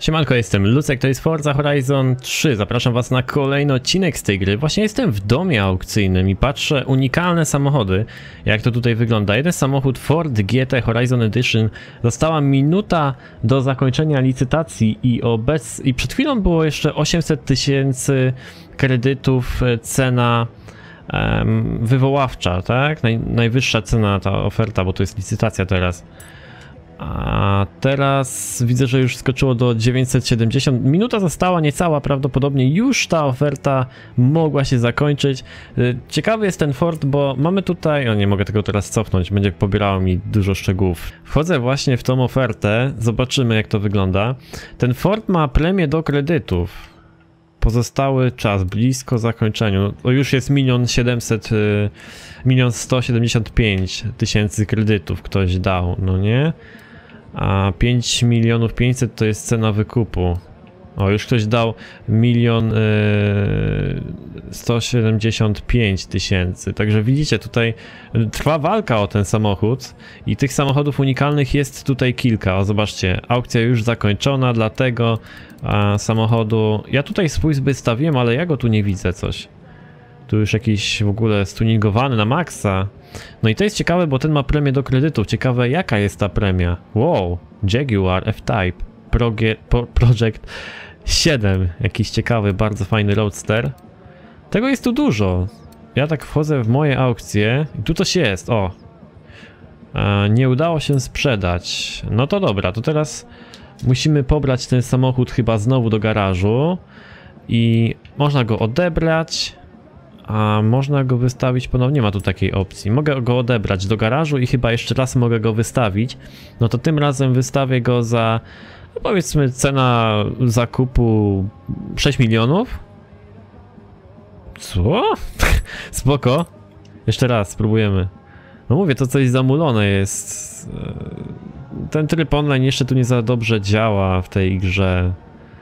Siemanko, jestem Lucek, to jest Forza Horizon 3. Zapraszam was na kolejny odcinek z tej gry. Właśnie jestem w domie aukcyjnym i patrzę unikalne samochody, jak to tutaj wygląda. Jeden samochód Ford GT Horizon Edition, została minuta do zakończenia licytacji i przed chwilą było jeszcze 800 000 kredytów cena wywoławcza, tak? Najwyższa cena ta oferta, bo to jest licytacja teraz. A teraz widzę, że już skoczyło do 970. Minuta została niecała, prawdopodobnie już ta oferta mogła się zakończyć. Ciekawy jest ten Ford, bo mamy tutaj... O, nie mogę tego teraz cofnąć, będzie pobierało mi dużo szczegółów. Wchodzę właśnie w tą ofertę, zobaczymy jak to wygląda. Ten Ford ma premię do kredytów. Pozostały czas blisko zakończeniu. To już jest 1 175 000 kredytów ktoś dał, no nie? A 5 500 000 to jest cena wykupu. O, już ktoś dał 1 175 000. Także widzicie, tutaj trwa walka o ten samochód i tych samochodów unikalnych jest tutaj kilka. O, zobaczcie, aukcja już zakończona, dlatego samochodu... Ja tutaj swój wystawiłem, ale ja go tu nie widzę coś. Tu już jakiś w ogóle stuningowany na maksa. No i to jest ciekawe, bo ten ma premię do kredytów. Ciekawe jaka jest ta premia. Wow, Jaguar F-Type Project 7. Jakiś ciekawy, bardzo fajny roadster. Tego jest tu dużo. Ja tak wchodzę w moje aukcje i tu coś jest, o. Nie udało się sprzedać. No to dobra, to teraz musimy pobrać ten samochód chyba znowu do garażu. I można go odebrać. A można go wystawić ponownie, nie ma tu takiej opcji. Mogę go odebrać do garażu i chyba jeszcze raz mogę go wystawić. No to tym razem wystawię go za, no powiedzmy, cena zakupu 6 milionów. Co? Spoko. Jeszcze raz spróbujemy. No mówię, to coś zamulone jest. Ten tryb online jeszcze tu nie za dobrze działa w tej grze.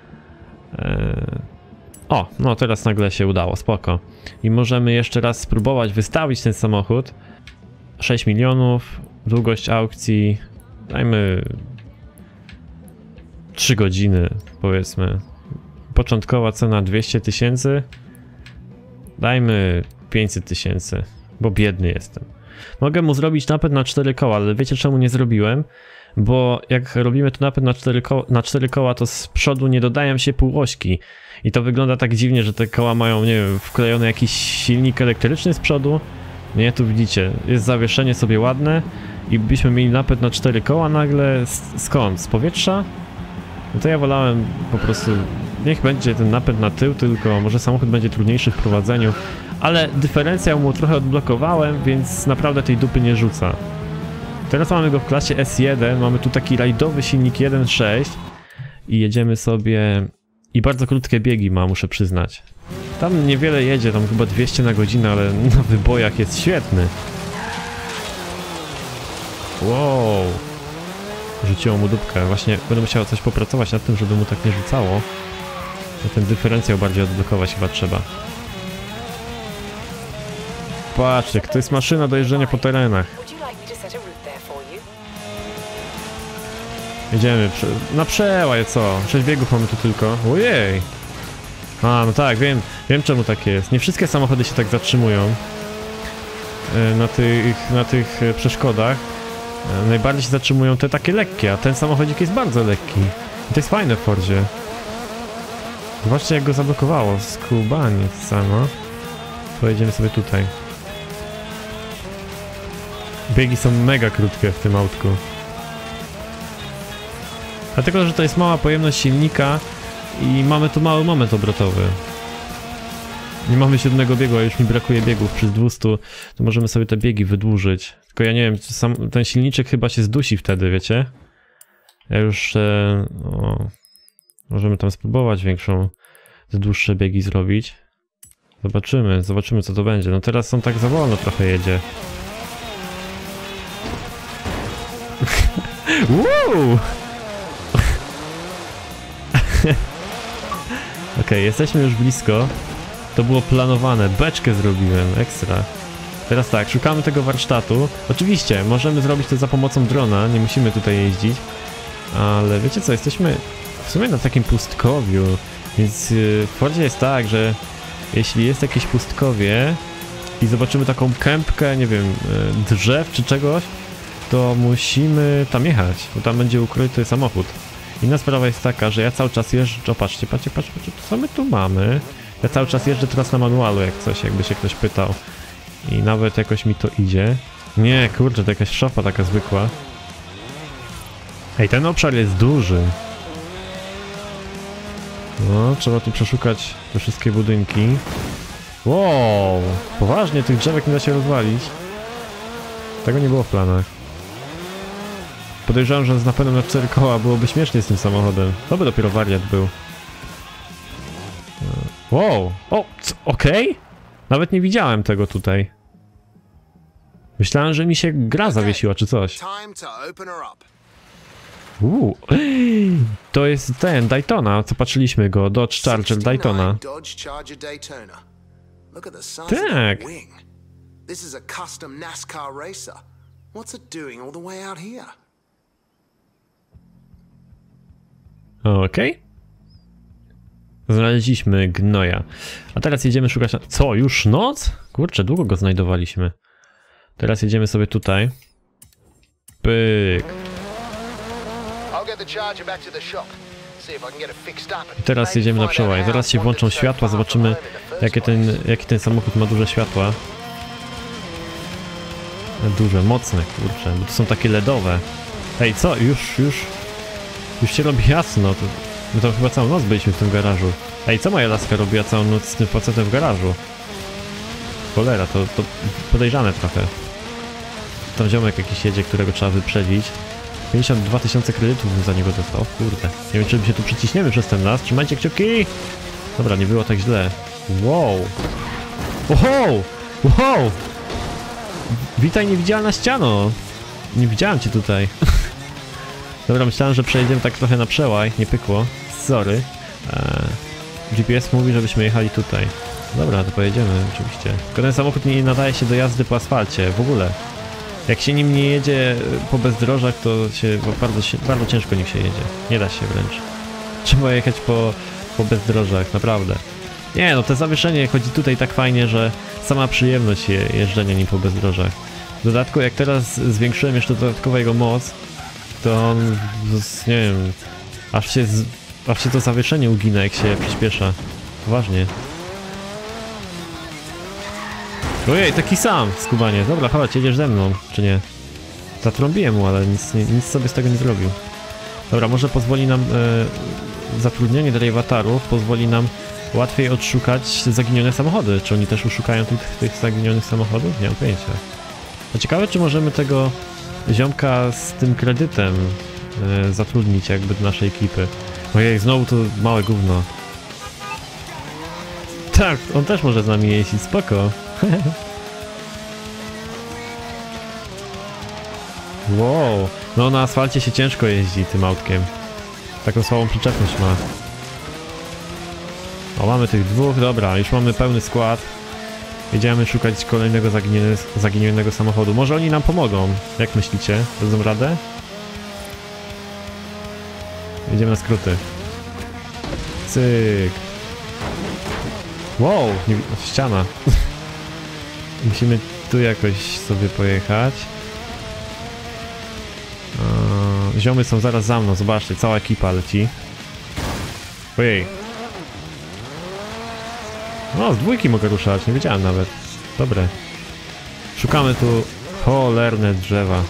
O, no teraz nagle się udało, spoko. I możemy jeszcze raz spróbować wystawić ten samochód. 6 milionów, długość aukcji, dajmy 3 godziny, powiedzmy. Początkowa cena 200 000, dajmy 500 000, bo biedny jestem. Mogę mu zrobić napęd na 4 koła, ale wiecie czemu nie zrobiłem? Bo jak robimy tu napęd na 4 koła, to z przodu nie dodają się półośki. I to wygląda tak dziwnie, że te koła mają, nie wiem, wklejony jakiś silnik elektryczny z przodu. Nie, tu widzicie, jest zawieszenie sobie ładne i byśmy mieli napęd na 4 koła nagle. Skąd? Z powietrza? No to ja wolałem po prostu, niech będzie ten napęd na tył tylko, może samochód będzie trudniejszy w prowadzeniu. Ale dyferencjał mu trochę odblokowałem, więc naprawdę tej dupy nie rzuca. Teraz mamy go w klasie S1, mamy tu taki rajdowy silnik 1.6 i jedziemy sobie... I bardzo krótkie biegi ma, muszę przyznać. Tam niewiele jedzie, tam chyba 200 na godzinę, ale na wybojach jest świetny. Wow. Rzuciło mu dupkę. Właśnie będę musiał coś popracować nad tym, żeby mu tak nie rzucało. No ten dyferencjał bardziej odblokować chyba trzeba. Patrzcie, to jest maszyna do jeżdżenia po terenach. Jedziemy na przełaj, co? 6 biegów mamy tu tylko. Ojej! A, no tak, wiem czemu tak jest. Nie wszystkie samochody się tak zatrzymują na tych przeszkodach. Najbardziej się zatrzymują te takie lekkie, a ten samochodzik jest bardzo lekki. I to jest fajne w Fordzie. Zobaczcie jak go zablokowało. Skubaniec samo. Pojedziemy sobie tutaj. Biegi są mega krótkie w tym autku. Dlatego, że to jest mała pojemność silnika i mamy tu mały moment obrotowy. Nie mamy 7 biegu, a już mi brakuje biegów przy 200, to możemy sobie te biegi wydłużyć. Tylko ja nie wiem, ten silniczek chyba się zdusi wtedy, wiecie? Ja już... możemy tam spróbować dłuższe biegi zrobić. Zobaczymy co to będzie. No teraz są tak za wolno trochę jedzie. Woo! Okej, jesteśmy już blisko. To było planowane. Beczkę zrobiłem, ekstra. Teraz tak, szukamy tego warsztatu. Oczywiście, możemy zrobić to za pomocą drona, nie musimy tutaj jeździć. Ale wiecie co, jesteśmy w sumie na takim pustkowiu, więc w Fordzie jest tak, że jeśli jest jakieś pustkowie i zobaczymy taką kępkę, nie wiem, drzew czy czegoś, to musimy tam jechać, bo tam będzie ukryty samochód. Inna sprawa jest taka, że ja cały czas jeżdżę, patrzcie, co my tu mamy? Ja cały czas jeżdżę teraz na manualu, jak coś, jakby się ktoś pytał. I nawet jakoś mi to idzie. Nie, kurczę, to jakaś szopa taka zwykła. Ej, ten obszar jest duży. No, trzeba tu przeszukać te wszystkie budynki. Wow, poważnie, tych drzewek nie da się rozwalić. Tego nie było w planach. Podejrzewam, że z napędem na 4 koła byłoby śmiesznie z tym samochodem. To by dopiero wariat był. Wow, o, okej? Nawet nie widziałem tego tutaj. Myślałem, że mi się gra zawiesiła czy coś. To jest ten, Daytona, co patrzyliśmy go, Dodge Charger Daytona. Tak. This is a custom NASCAR racer. What's it doing all the way out here? Okej. Znaleźliśmy gnoja. A teraz jedziemy szukać... Co, już noc? Kurczę, długo go znajdowaliśmy. Teraz jedziemy sobie tutaj. Pyk. I teraz jedziemy na przełaj. Zaraz się włączą światła, zobaczymy jaki ten samochód ma duże światła. Duże, mocne, kurczę, bo to są takie LEDowe. Ej, co? Już się robi jasno. My tam chyba całą noc byliśmy w tym garażu. Ej, co moja laska robiła całą noc z tym facetem w garażu? Cholera, to podejrzane trochę. Tam ziomek jakiś jedzie, którego trzeba wyprzedzić. 52 000 kredytów bym za niego dostał, kurde. Nie wiem, czy my się tu przyciśniemy przez ten las. Trzymajcie kciuki! Dobra, nie było tak źle. Wow! Wow! Wow! Witaj, niewidzialna ściano! Nie widziałem cię tutaj. Dobra, myślałem, że przejedziemy tak trochę na przełaj. Nie pykło. Sorry. GPS mówi, żebyśmy jechali tutaj. Dobra, to pojedziemy oczywiście. Tylko ten samochód nie nadaje się do jazdy po asfalcie. W ogóle. Jak się nim nie jedzie po bezdrożach, to się bardzo ciężko nim się jedzie. Nie da się wręcz. Trzeba jechać po bezdrożach, naprawdę. Nie no, to zawieszenie chodzi tutaj tak fajnie, że sama przyjemność jeżdżenia nim po bezdrożach. W dodatku, jak teraz zwiększyłem jeszcze dodatkowo jego moc, to on, nie wiem, aż się to zawieszenie ugina, jak się przyspiesza. Poważnie. Ojej, taki sam, skubanie. Dobra, chodź, jedziesz ze mną, czy nie? Zatrąbiłem mu, ale nic sobie z tego nie zrobił. Dobra, może pozwoli nam zatrudnienie drivatarów, pozwoli nam łatwiej odszukać zaginione samochody. Czy oni też uszukają tych zaginionych samochodów? Nie mam pojęcia. To ciekawe, czy możemy tego ziomka z tym kredytem zatrudnić jakby do naszej ekipy. Ojej, znowu to małe gówno. Tak, on też może z nami jeździć, spoko. Wow, no na asfalcie się ciężko jeździ tym autkiem. Taką słabą przyczepność ma. O, mamy tych dwóch, dobra, już mamy pełny skład. Jedziemy szukać kolejnego zaginionego samochodu. Może oni nam pomogą, jak myślicie? Dadzą radę? Jedziemy na skróty. Cyk. Wow, ściana. Musimy tu jakoś sobie pojechać. Ziomy są zaraz za mną, zobaczcie, cała ekipa leci. Ojej. No, z dwójki mogę ruszać, nie wiedziałem nawet. Dobre. Szukamy tu cholerne drzewa.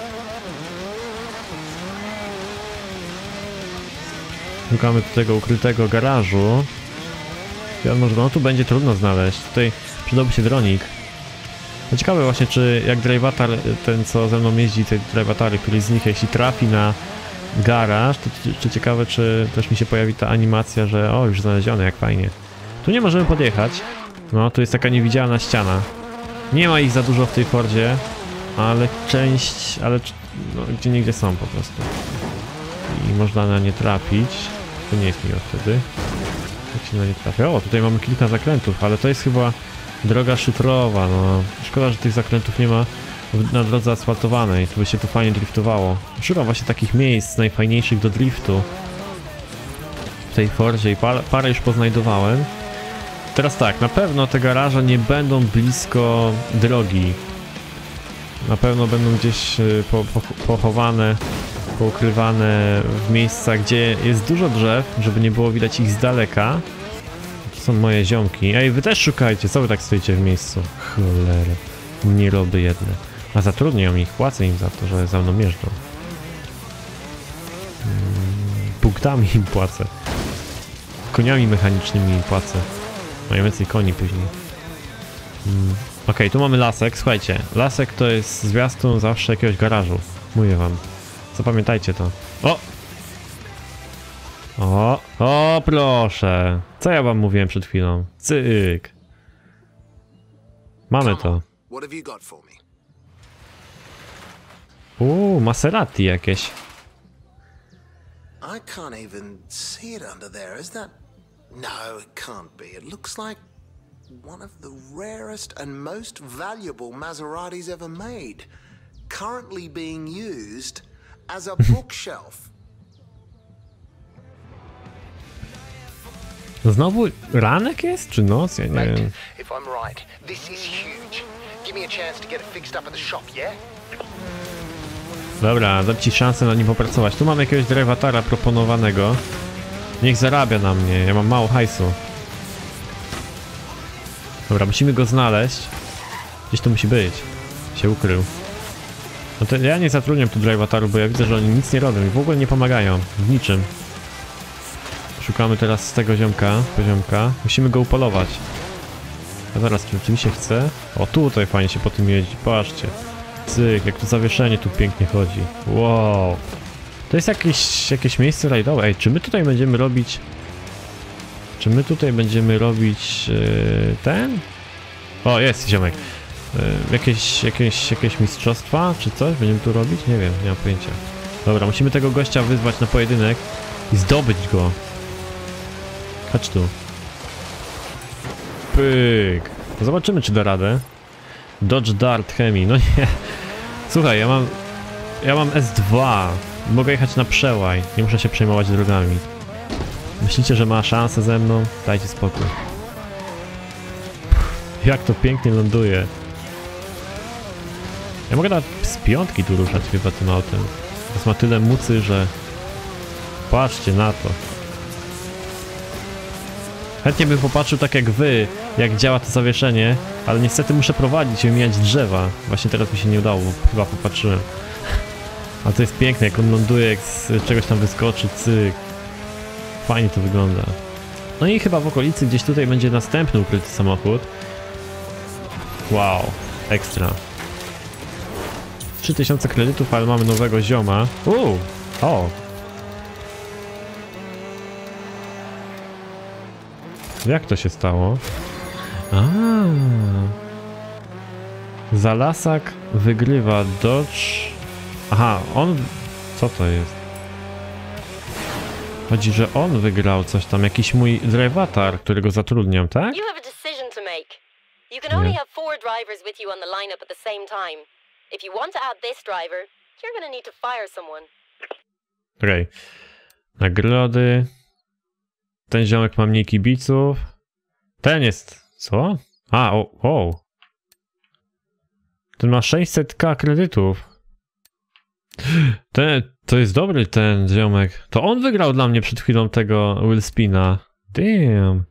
Szukamy tu tego ukrytego garażu. Może no tu będzie trudno znaleźć. Tutaj przydałby się dronik. No ciekawe właśnie, czy jak drivatar, ten co ze mną jeździ, te drivatary, któryś z nich jeśli trafi na garaż, to czy ciekawe, czy też mi się pojawi ta animacja, że o, już znalezione, jak fajnie. Tu nie możemy podjechać. No, tu jest taka niewidzialna ściana. Nie ma ich za dużo w tej Fordzie, ale część, no, gdzie niegdzie są po prostu. I można na nie trafić. To nie jest miło wtedy. Jak się na nie trafia. O, tutaj mamy kilka zakrętów, ale to jest chyba droga szutrowa, no. Szkoda, że tych zakrętów nie ma na drodze asfaltowanej. To by się tu fajnie driftowało. Szukam właśnie takich miejsc najfajniejszych do driftu. w tej Forzie i parę już poznajdowałem. Teraz tak, na pewno te garaże nie będą blisko drogi. Na pewno będą gdzieś pochowane, poukrywane w miejscach, gdzie jest dużo drzew, żeby nie było widać ich z daleka. To są moje ziomki. Ej, wy też szukajcie, co wy tak stoicie w miejscu? Cholera, nie robię jedne. A zatrudniam ich, płacę im za to, że za mną jeżdżą. Punktami im płacę. Koniami mechanicznymi im płacę. Mają więcej koni później. Okej, tu mamy lasek. Słuchajcie, lasek to jest zwiastun zawsze jakiegoś garażu. Mówię wam. Zapamiętajcie to. O! O, proszę. Co ja wam mówiłem przed chwilą? Cyk. Mamy to. Maserati jakieś. I can't even see it under there. Is that? No, it can't be. It looks like one of the rarest and most valuable Maseratis ever made, currently being used as a bookshelf. Znowu ranek jest, czy noc? Ja nie wiem. If I'm right, this is huge. Give me a chance to get it fixed up at the shop, yeah? Dobra, dam ci szansę na nim popracować. Tu mam jakiegoś drivatara proponowanego. Niech zarabia na mnie, ja mam mało hajsu. Dobra, musimy go znaleźć. Gdzieś tu musi być. Się ukrył. No to ja nie zatrudniam tu drivatarów, bo ja widzę, że oni nic nie robią i w ogóle nie pomagają. W niczym. Szukamy teraz tego poziomka. Musimy go upolować. A zaraz, czy rzeczywiście chcę? O, tutaj fajnie się po tym jeździ, patrzcie. Cyk, jak to zawieszenie tu pięknie chodzi. Wow. To jest jakieś miejsce rajdowe. Ej, czy my tutaj będziemy robić... ten? O, jest ziomek. Jakieś mistrzostwa, czy coś? Będziemy tu robić? Nie wiem, nie mam pojęcia. Dobra, musimy tego gościa wyzwać na pojedynek i zdobyć go. Chodź tu. Pyk. Zobaczymy, czy da radę. Dodge Dart Chemii, no nie. Słuchaj, ja mam S2. Mogę jechać na przełaj. Nie muszę się przejmować drogami. Myślicie, że ma szansę ze mną? Dajcie spokój. Jak to pięknie ląduje. Ja mogę nawet z piątki tu ruszać chyba tym autem. To ma tyle mocy, że... Patrzcie na to. Chętnie bym popatrzył tak jak wy, jak działa to zawieszenie, ale niestety muszę prowadzić i wymieniać drzewa. Właśnie teraz mi się nie udało, bo chyba popatrzyłem. A to jest piękne, jak on ląduje, jak z czegoś tam wyskoczy, cyk. Fajnie to wygląda. No i chyba w okolicy gdzieś tutaj będzie następny ukryty samochód. Wow, ekstra. 3000 kredytów, ale mamy nowego zioma. O! Jak to się stało? Zalasak wygrywa Dodge. Aha, on... Co to jest? Chodzi, że on wygrał coś tam, jakiś mój drivatar, którego zatrudniam, tak? You have a decision to make. You can only have 4 drivers with you on the lineup at the same time. If you want to add this driver, you're gonna need to fire someone. Okej. Nagrody. Ten ziomek ma mniej kibiców. Ten jest... Co? Ten ma 600k kredytów. To jest dobry ten ziomek. To on wygrał dla mnie przed chwilą tego Willspina. Damn.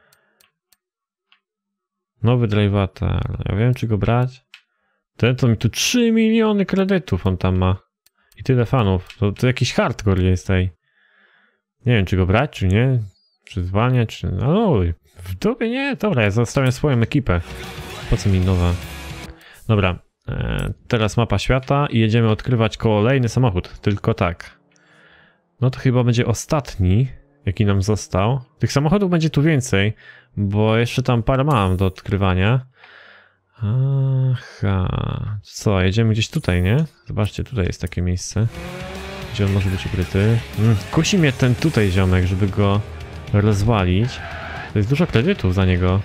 Nowy drivatar. Ja wiem, czy go brać. Ten to mi tu 3 miliony kredytów on tam ma. I tyle fanów. To jakiś hardcore jest tej. Nie wiem, czy go brać, czy nie. Czy zwalniać, czy... No, w dupie nie. Dobra, ja zostawiam swoją ekipę. Po co mi nowa? Dobra. Teraz mapa świata i jedziemy odkrywać kolejny samochód. Tylko tak. No to chyba będzie ostatni, jaki nam został. Tych samochodów będzie tu więcej, bo jeszcze tam parę mam do odkrywania. Aha. Co, jedziemy gdzieś tutaj, nie? Zobaczcie, tutaj jest takie miejsce, gdzie on może być ukryty. Kusi mnie ten tutaj ziomek, żeby go rozwalić. To jest dużo kredytów za niego.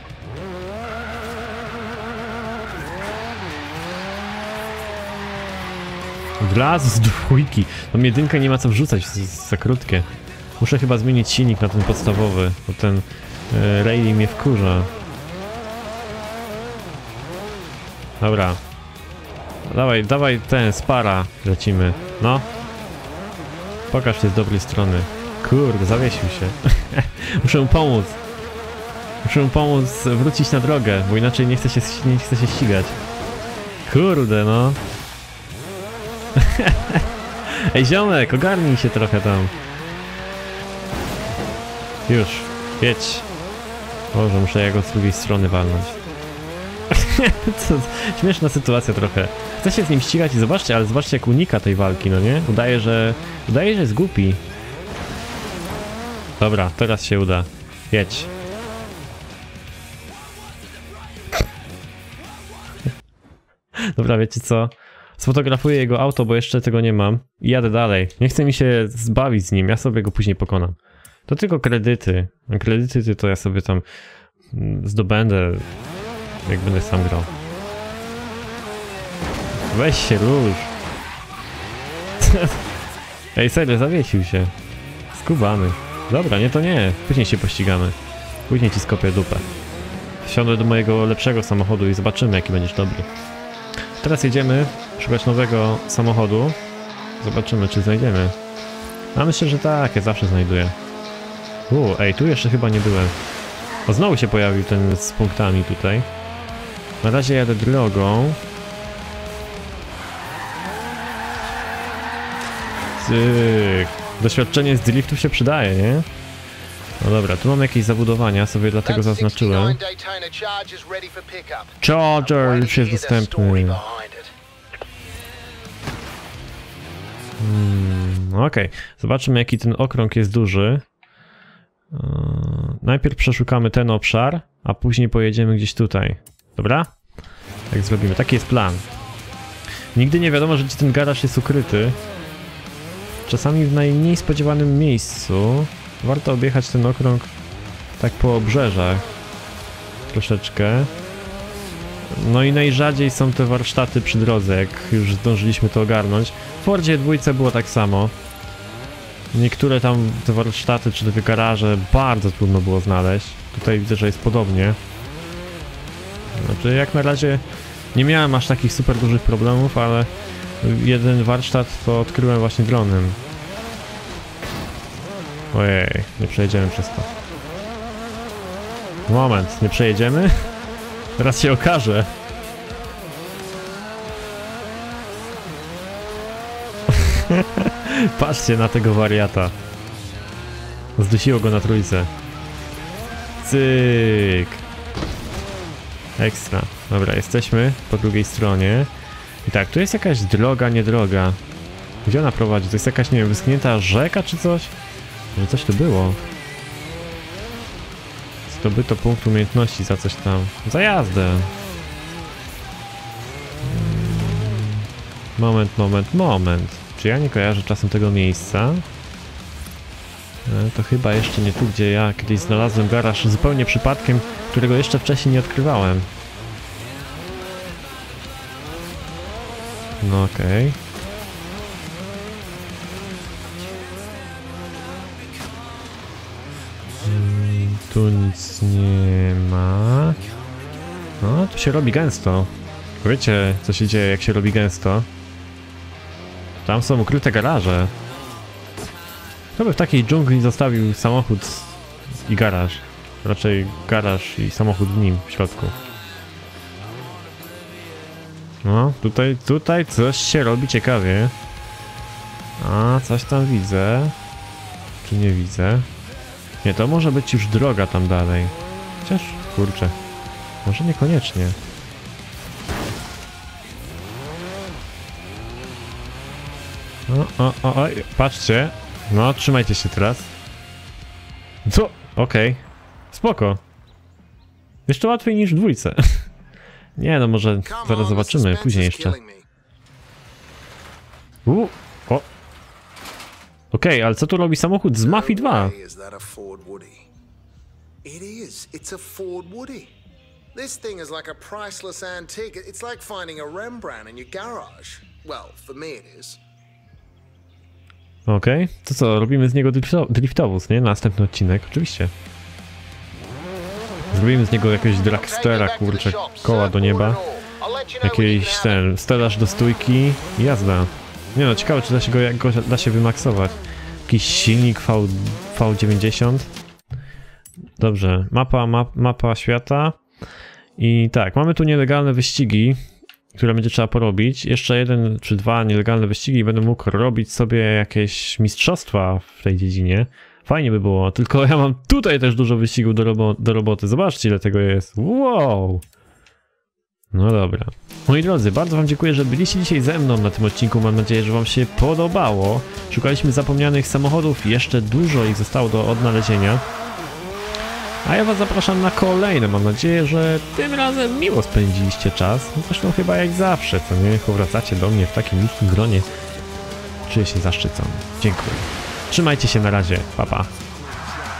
Wlazł z dwójki. Tam jedynka nie ma co wrzucać, jest za krótkie. Muszę chyba zmienić silnik na ten podstawowy, bo ten rally mnie wkurza. Dobra. Dawaj ten, spara. Lecimy. No. Pokaż się z dobrej strony. Kurde, zawiesił się. Muszę mu pomóc. Muszę mu pomóc wrócić na drogę, bo inaczej nie chce się ścigać. Kurde, no. Ej, ziomek, ogarnij się trochę tam. Już, jedź. Boże, muszę jego z drugiej strony walnąć. Śmieszna sytuacja trochę. Chcę się z nim ścigać i zobaczcie, ale zobaczcie jak unika tej walki, no nie? Udaje, że jest głupi. Dobra, teraz się uda. Jedź. Dobra, wiecie co? Sfotografuję jego auto, bo jeszcze tego nie mam. I jadę dalej. Nie chce mi się zbawić z nim, ja sobie go później pokonam. To tylko kredyty. Kredyty to ja sobie tam zdobędę, jak będę sam grał. Weź się, rusz. Ej, serio, zawiesił się. Skubany. Dobra, nie to nie. Później się pościgamy. Później ci skopię dupę. Wsiądę do mojego lepszego samochodu i zobaczymy, jaki będziesz dobry. Teraz jedziemy szukać nowego samochodu. Zobaczymy, czy znajdziemy. A myślę, że tak, ja zawsze znajduję. Ej, tu jeszcze chyba nie byłem. O, znowu się pojawił ten z punktami tutaj. Na razie jadę drogą. Cyk. Doświadczenie z driftów się przydaje, nie? No dobra, tu mam jakieś zabudowania, sobie dlatego zaznaczyłem. Charger już jest dostępny. Okej, zobaczymy jaki ten okrąg jest duży. Najpierw przeszukamy ten obszar, a później pojedziemy gdzieś tutaj. Dobra? Tak zrobimy, taki jest plan. Nigdy nie wiadomo, że ten garaż jest ukryty. Czasami w najmniej spodziewanym miejscu. Warto objechać ten okrąg tak po obrzeżach. Troszeczkę. No i najrzadziej są te warsztaty przy drodze, jak już zdążyliśmy to ogarnąć. W Fordzie 2 było tak samo. Niektóre tam te warsztaty czy te garaże bardzo trudno było znaleźć. Tutaj widzę, że jest podobnie. Znaczy jak na razie nie miałem aż takich super dużych problemów, ale jeden warsztat to odkryłem właśnie dronem. Ojej, nie przejedziemy przez to. Moment, nie przejedziemy? Teraz się okaże. Patrzcie na tego wariata. Zdusiło go na trójce. Cyk. Ekstra. Dobra, jesteśmy po drugiej stronie. I tak, tu jest jakaś droga, nie droga. Gdzie ona prowadzi? To jest jakaś, nie wiem, wyschnięta rzeka czy coś? Może coś tu było? Zdobyto punkt umiejętności za coś tam. Za jazdę. Moment. Czy ja nie kojarzę czasem tego miejsca? To chyba jeszcze nie tu, gdzie ja kiedyś znalazłem garaż zupełnie przypadkiem, którego jeszcze wcześniej nie odkrywałem. No okej. Tu nic nie ma. No, tu się robi gęsto. Wiecie, co się dzieje, jak się robi gęsto? Tam są ukryte garaże. Kto by w takiej dżungli zostawił samochód i garaż? Raczej garaż i samochód w nim, w środku. No, tutaj coś się robi ciekawie. A, coś tam widzę. Czy nie widzę? Nie, to może być już droga tam dalej. Chociaż, kurczę, może niekoniecznie. Oj, patrzcie. No, trzymajcie się teraz. Co? Okej. Spoko. Jeszcze łatwiej niż w 2. Nie, no może zaraz zobaczymy, później jeszcze. O! Okej, ale co tu robi samochód z Mafii 2? It is. It's a Ford Woody. This thing is like a priceless antique. It's like finding a Rembrandt in your garage. Well, for me it is. Okej, to co, robimy z niego driftowóz, nie? Następny odcinek, oczywiście. Zrobimy z niego jakiegoś dragstera, kurczę, koła do nieba. Jakiś ten, stelaż do stójki i jazda. Nie no, ciekawe czy da się jak go da się wymaksować. Jakiś silnik V90. Dobrze, mapa świata. I tak, mamy tu nielegalne wyścigi, które będzie trzeba porobić. Jeszcze 1 czy 2 nielegalne wyścigi i będę mógł robić sobie jakieś mistrzostwa w tej dziedzinie. Fajnie by było, tylko ja mam tutaj też dużo wyścigów do roboty. Zobaczcie ile tego jest. Wow! No dobra. Moi drodzy, bardzo wam dziękuję, że byliście dzisiaj ze mną na tym odcinku. Mam nadzieję, że wam się podobało. Szukaliśmy zapomnianych samochodów. Jeszcze dużo ich zostało do odnalezienia. A ja was zapraszam na kolejne. Mam nadzieję, że tym razem miło spędziliście czas. Zresztą chyba jak zawsze, co nie? Powracacie do mnie w takim licznym gronie. Czuję się zaszczycony. Dziękuję. Trzymajcie się, na razie. Pa, pa.